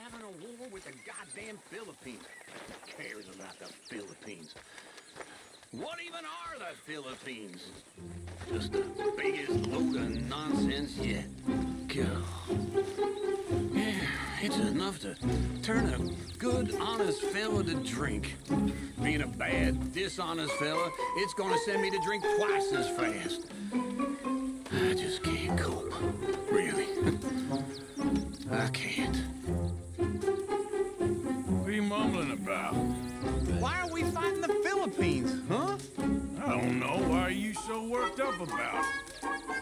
having a war with the goddamn Philippines. Who cares about the Philippines? What even are the Philippines? Just the biggest load of nonsense yet. God. Yeah, it's enough to turn a good, honest fella to drink. Being a bad, dishonest fella, it's gonna send me to drink twice as fast. I just can't cope. Really. I can't. What are you mumbling about? Why are we fighting the Philippines, huh? I don't know. Why are you so worked up about it?